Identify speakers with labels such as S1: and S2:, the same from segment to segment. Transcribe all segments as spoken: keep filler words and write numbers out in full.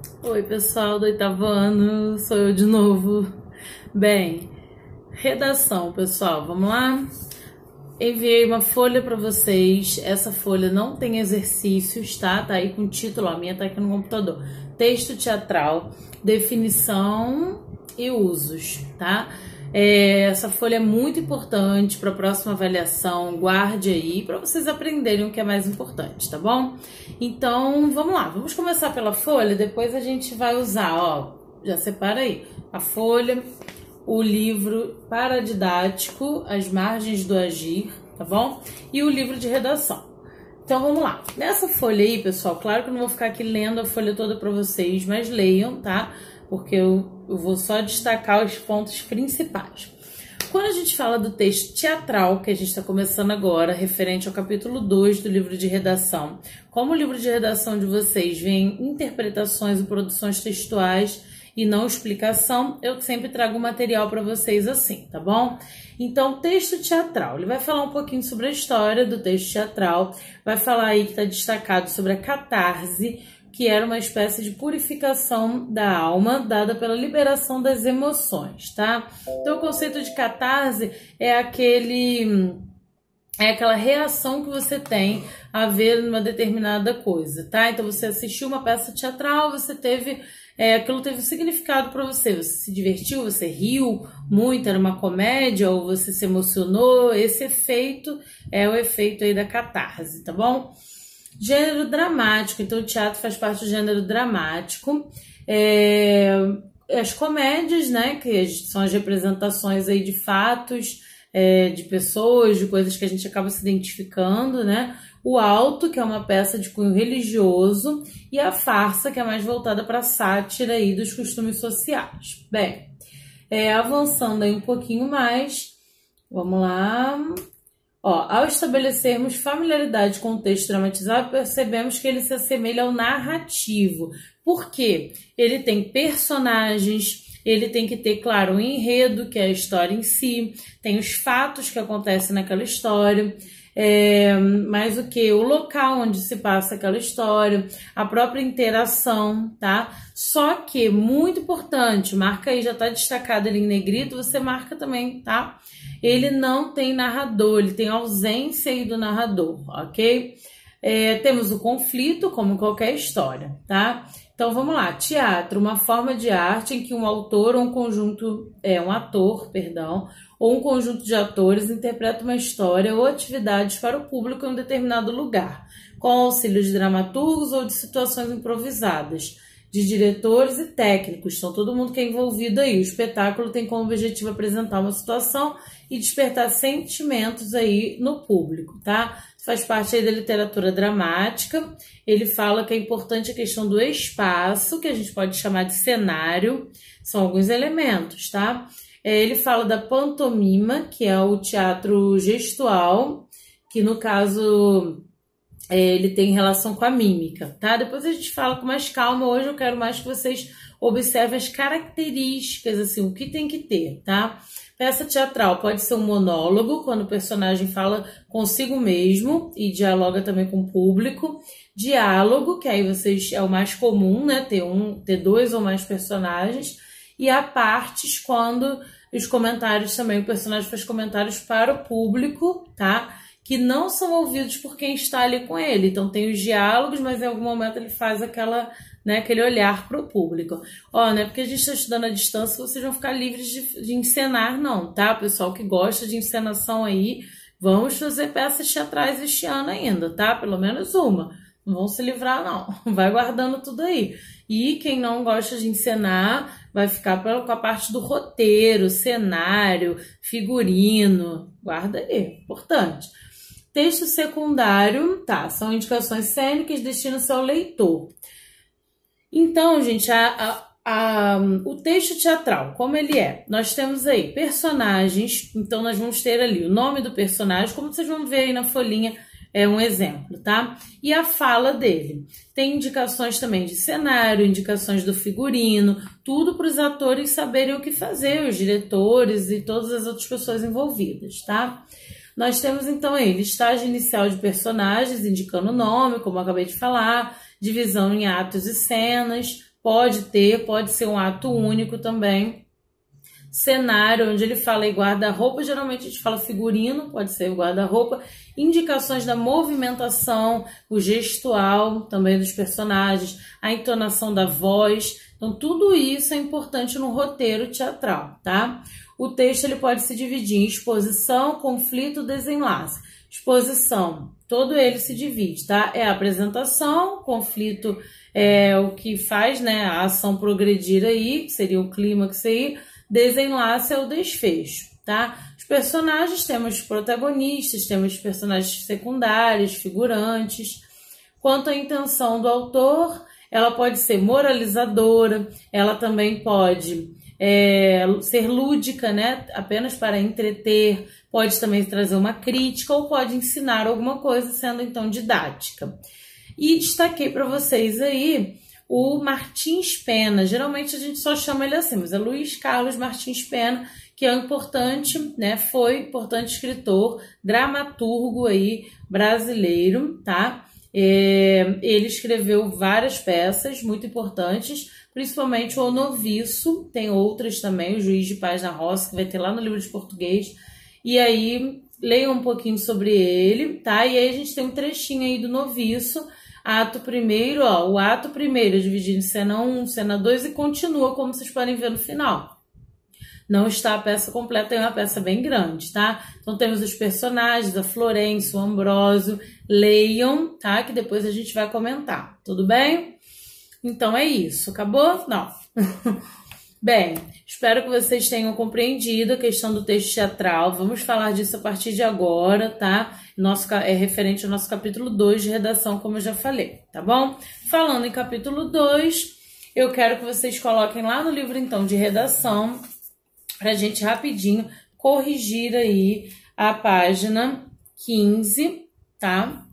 S1: Oi, pessoal do oitavo ano, sou eu de novo. Bem, redação, pessoal, vamos lá? Enviei uma folha para vocês. Essa folha não tem exercícios, tá? Tá aí com o título, a minha tá aqui no computador. Texto teatral, definição e usos, tá? É, essa folha é muito importante para a próxima avaliação, guarde aí para vocês aprenderem o que é mais importante, tá bom? Então, vamos lá, vamos começar pela folha, depois a gente vai usar, ó, já separa aí, a folha, o livro paradidático, As Margens do Agir, tá bom? E o livro de redação. Então, vamos lá. Nessa folha aí, pessoal, claro que eu não vou ficar aqui lendo a folha toda para vocês, mas leiam, tá? Porque eu, eu vou só destacar os pontos principais. Quando a gente fala do texto teatral, que a gente está começando agora, referente ao capítulo dois do livro de redação, como o livro de redação de vocês vem interpretações e produções textuais e não explicação, eu sempre trago material para vocês assim, tá bom? Então, texto teatral, ele vai falar um pouquinho sobre a história do texto teatral, vai falar aí que está destacado sobre a catarse, que era uma espécie de purificação da alma dada pela liberação das emoções, tá? Então, o conceito de catarse é aquele... é aquela reação que você tem a ver uma determinada coisa, tá? Então, você assistiu uma peça teatral, você teve... É, aquilo teve um significado para você, você se divertiu, você riu muito, era uma comédia, ou você se emocionou, esse efeito é o efeito aí da catarse, tá bom? Gênero dramático, então o teatro faz parte do gênero dramático, é, as comédias, né, que são as representações aí de fatos, é, de pessoas, de coisas que a gente acaba se identificando, né? O alto, que é uma peça de cunho religioso, e a farsa, que é mais voltada para a sátira aí dos costumes sociais. Bem, é, avançando aí um pouquinho mais, vamos lá. Ó, ao estabelecermos familiaridade com o texto dramatizado, percebemos que ele se assemelha ao narrativo. Por quê? Ele tem personagens, ele tem que ter, claro, o enredo, que é a história em si, tem os fatos que acontecem naquela história, é, mais o que? O local onde se passa aquela história, a própria interação, tá? Só que, muito importante, marca aí, já tá destacado ali em negrito, você marca também, tá? Ele não tem narrador, ele tem ausência aí do narrador, ok? É, temos o conflito, como qualquer história, tá? Então, vamos lá. Teatro, uma forma de arte em que um autor ou um conjunto, é, um ator, perdão, ou um conjunto de atores interpreta uma história ou atividades para o público em um determinado lugar, com auxílio de dramaturgos ou de situações improvisadas, de diretores e técnicos, então todo mundo que é envolvido aí. O espetáculo tem como objetivo apresentar uma situação e despertar sentimentos aí no público, tá? Faz parte aí da literatura dramática. Ele fala que é importante a questão do espaço, que a gente pode chamar de cenário, são alguns elementos, tá? É, ele fala da pantomima, que é o teatro gestual, que no caso... É, ele tem relação com a mímica, tá? Depois a gente fala com mais calma. Hoje eu quero mais que vocês observem as características, assim, o que tem que ter, tá? Peça teatral pode ser um monólogo, quando o personagem fala consigo mesmo e dialoga também com o público. Diálogo, que aí vocês é o mais comum, né? Ter um, ter dois ou mais personagens. E a partes, quando os comentários também, o personagem faz comentários para o público, tá? Que não são ouvidos por quem está ali com ele. Então tem os diálogos, mas em algum momento ele faz aquela, né, aquele olhar para o público. Ó, não é porque a gente está estudando à distância, vocês vão ficar livres de, de encenar, não, tá? Pessoal que gosta de encenação aí, vamos fazer peças teatrais este ano ainda, tá? Pelo menos uma. Não vão se livrar, não. Vai guardando tudo aí. E quem não gosta de encenar vai ficar com a parte do roteiro, cenário, figurino. Guarda aí, importante. Texto secundário, tá, são indicações cênicas, destinam-se ao leitor. Então, gente, a, a, a, o texto teatral, como ele é? Nós temos aí personagens, então nós vamos ter ali o nome do personagem, como vocês vão ver aí na folhinha, é um exemplo, tá? E a fala dele. Tem indicações também de cenário, indicações do figurino, tudo para os atores saberem o que fazer, os diretores e todas as outras pessoas envolvidas, tá? Nós temos então aí listagem inicial de personagens, indicando o nome, como eu acabei de falar, divisão em atos e cenas, pode ter, pode ser um ato único também. Cenário, onde ele fala em guarda-roupa, geralmente a gente fala figurino, pode ser o guarda-roupa. Indicações da movimentação, o gestual também dos personagens, a entonação da voz. Então, tudo isso é importante no roteiro teatral, tá? O texto ele pode se dividir em exposição, conflito, desenlace. Exposição, todo ele se divide, tá? É a apresentação, conflito é o que faz, né, a ação progredir aí, seria o clímax aí. Desenlace é o desfecho, tá? Os personagens, temos protagonistas, temos personagens secundários, figurantes. Quanto à intenção do autor, ela pode ser moralizadora, ela também pode é, ser lúdica, né? Apenas para entreter, pode também trazer uma crítica ou pode ensinar alguma coisa, sendo então didática. E destaquei para vocês aí o Martins Pena, geralmente a gente só chama ele assim, mas é Luiz Carlos Martins Pena, que é um importante, né, foi importante escritor, dramaturgo aí brasileiro, tá? É, ele escreveu várias peças muito importantes, principalmente o Noviço, tem outras também, o Juiz de Paz na Roça, que vai ter lá no livro de português, e aí leiam um pouquinho sobre ele, tá? E aí a gente tem um trechinho aí do Noviço, ato primeiro, ó, o ato primeiro é dividido em cena um, cena dois e continua, como vocês podem ver no final. Não está a peça completa, é uma peça bem grande, tá? Então temos os personagens, a Florência, o Ambrósio, leiam, tá? Que depois a gente vai comentar, tudo bem? Então é isso, acabou? Não. Bem, espero que vocês tenham compreendido a questão do texto teatral. Vamos falar disso a partir de agora, tá? Nosso, é referente ao nosso capítulo dois de redação, como eu já falei, tá bom? Falando em capítulo dois, eu quero que vocês coloquem lá no livro, então, de redação, pra gente rapidinho corrigir aí a página quinze, tá?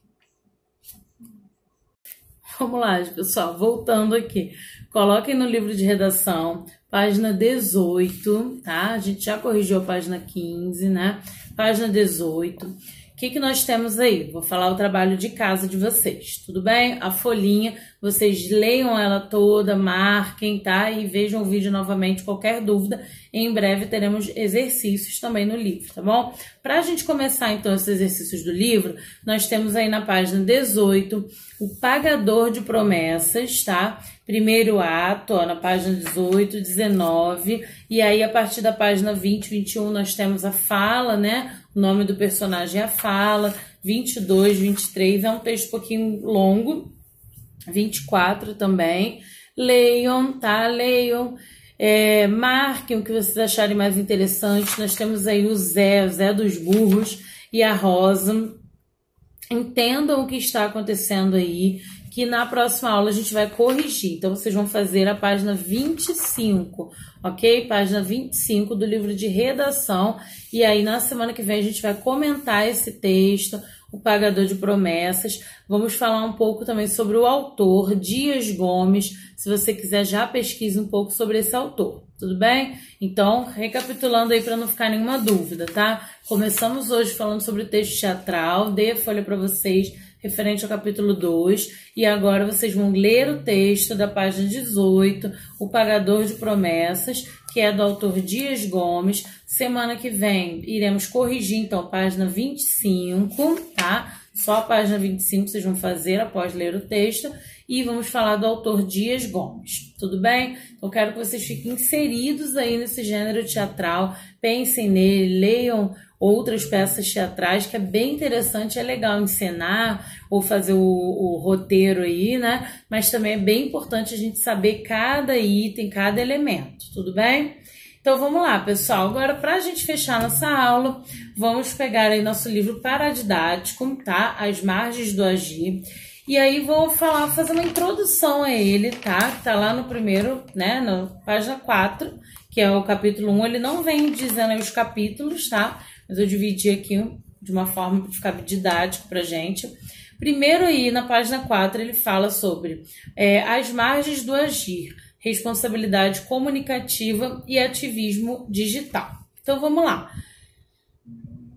S1: Vamos lá, pessoal, voltando aqui. Coloquem no livro de redação, página dezoito, tá? A gente já corrigiu a página quinze, né? Página dezoito. O que que nós temos aí? Vou falar o trabalho de casa de vocês, tudo bem? A folhinha, vocês leiam ela toda, marquem, tá? E vejam o vídeo novamente, qualquer dúvida. Em breve teremos exercícios também no livro, tá bom? Para a gente começar, então, esses exercícios do livro, nós temos aí na página dezoito, o pagador de promessas, tá? Primeiro ato, ó, na página dezoito, dezenove, e aí a partir da página vinte, vinte e um, nós temos a fala, né? O nome do personagem é a fala, vinte e dois, vinte e três, é um texto um pouquinho longo, vinte e quatro também. Leiam, tá? Leiam. É, marquem o que vocês acharem mais interessante. Nós temos aí o Zé, o Zé dos Burros e a Rosa. Entendam o que está acontecendo aí, que na próxima aula a gente vai corrigir. Então, vocês vão fazer a página vinte e cinco, ok? Página vinte e cinco do livro de redação. E aí, na semana que vem, a gente vai comentar esse texto, o pagador de promessas. Vamos falar um pouco também sobre o autor, Dias Gomes. Se você quiser, já pesquise um pouco sobre esse autor, tudo bem? Então, recapitulando aí para não ficar nenhuma dúvida, tá? Começamos hoje falando sobre o texto teatral, dei a folha para vocês referente ao capítulo dois, e agora vocês vão ler o texto da página dezoito, o pagador de promessas, que é do autor Dias Gomes. Semana que vem iremos corrigir, então, página vinte e cinco, tá? Só a página vinte e cinco vocês vão fazer após ler o texto, e vamos falar do autor Dias Gomes, tudo bem? Eu quero que vocês fiquem inseridos aí nesse gênero teatral, pensem nele, leiam outras peças teatrais, que é bem interessante, é legal encenar ou fazer o, o roteiro aí, né? Mas também é bem importante a gente saber cada item, cada elemento, tudo bem? Então vamos lá, pessoal. Agora, para a gente fechar nossa aula, vamos pegar aí nosso livro paradidático, tá? As Margens do Agir. E aí vou falar, fazer uma introdução a ele, tá? Que tá lá no primeiro, né? Na página quatro, que é o capítulo um. Ele não vem dizendo aí os capítulos, tá? Mas eu dividi aqui de uma forma para ficar didático pra gente. Primeiro aí, na página quatro, ele fala sobre é, as margens do agir, responsabilidade comunicativa e ativismo digital. Então, vamos lá. O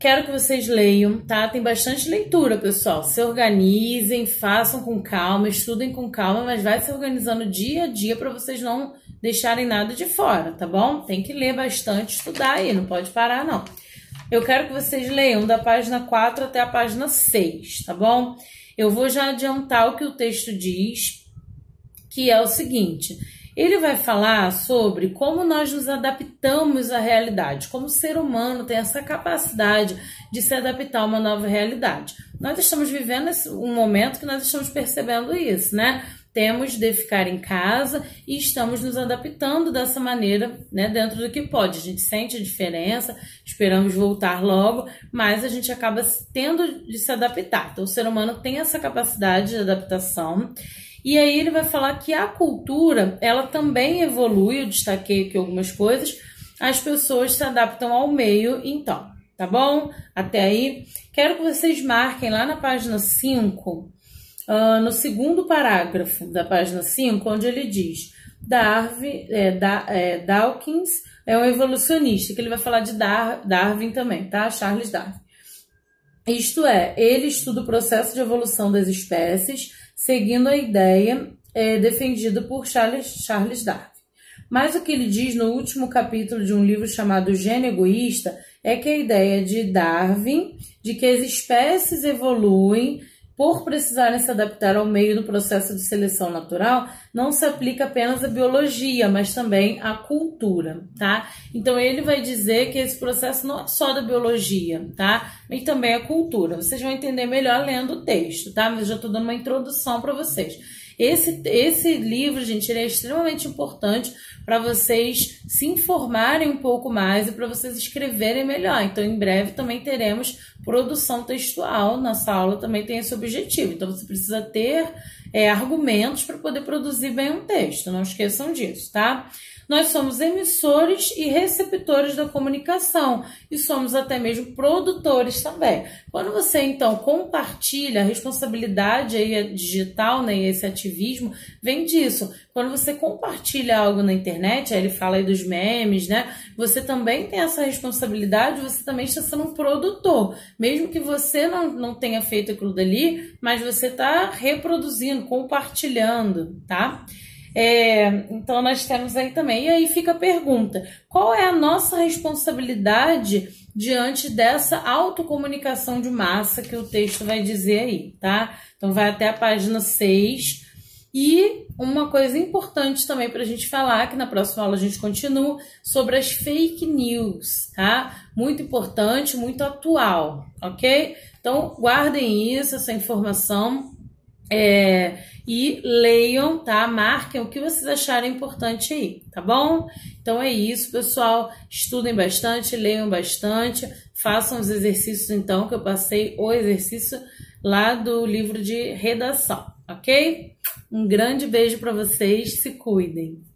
S1: quero que vocês leiam, tá? Tem bastante leitura, pessoal. Se organizem, façam com calma, estudem com calma, mas vai se organizando dia a dia para vocês não deixarem nada de fora, tá bom? Tem que ler bastante, estudar aí, não pode parar, não. Eu quero que vocês leiam da página quatro até a página seis, tá bom? Eu vou já adiantar o que o texto diz, que é o seguinte: ele vai falar sobre como nós nos adaptamos à realidade, como o ser humano tem essa capacidade de se adaptar a uma nova realidade. Nós estamos vivendo um momento que nós estamos percebendo isso, né? Temos de ficar em casa e estamos nos adaptando dessa maneira, né, dentro do que pode. A gente sente a diferença, esperamos voltar logo, mas a gente acaba tendo de se adaptar. Então, o ser humano tem essa capacidade de adaptação. E aí ele vai falar que a cultura, ela também evolui, eu destaquei aqui algumas coisas, as pessoas se adaptam ao meio, então, tá bom? Até aí, quero que vocês marquem lá na página cinco, uh, no segundo parágrafo da página cinco, onde ele diz, Darwin, é, da, é, Dawkins é um evolucionista, que ele vai falar de Dar, Darwin também, tá? Charles Darwin. Isto é, ele estuda o processo de evolução das espécies, seguindo a ideia é, defendida por Charles, Charles Darwin. Mas o que ele diz no último capítulo de um livro chamado O Gênio Egoísta é que a ideia de Darwin, de que as espécies evoluem por precisarem se adaptar ao meio no processo de seleção natural, não se aplica apenas à biologia, mas também à cultura, tá? Então ele vai dizer que esse processo não é só da biologia, tá? Mas também a cultura. Vocês vão entender melhor lendo o texto, tá? Mas eu já estou dando uma introdução para vocês. Esse, esse livro, gente, ele é extremamente importante para vocês se informarem um pouco mais e para vocês escreverem melhor. Então, em breve também teremos produção textual. Nossa aula também tem esse objetivo. Então, você precisa ter é, argumentos para poder produzir bem um texto. Não esqueçam disso, tá? Nós somos emissores e receptores da comunicação e somos até mesmo produtores também. Quando você, então, compartilha, a responsabilidade aí digital, né, e esse ativismo vem disso. Quando você compartilha algo na internet, aí ele fala aí dos memes, né? Você também tem essa responsabilidade, você também está sendo um produtor. Mesmo que você não, não tenha feito aquilo dali, mas você está reproduzindo, compartilhando, tá? É, então nós temos aí também, e aí fica a pergunta, qual é a nossa responsabilidade diante dessa autocomunicação de massa que o texto vai dizer aí, tá? Então vai até a página seis, e uma coisa importante também para a gente falar, que na próxima aula a gente continua, sobre as fake news, tá? Muito importante, muito atual, ok? Então guardem isso, essa informação, É, e leiam, tá? Marquem o que vocês acharem importante aí, tá bom? Então é isso, pessoal. Estudem bastante, leiam bastante, façam os exercícios, então, que eu passei o exercício lá do livro de redação, ok? Um grande beijo para vocês, se cuidem.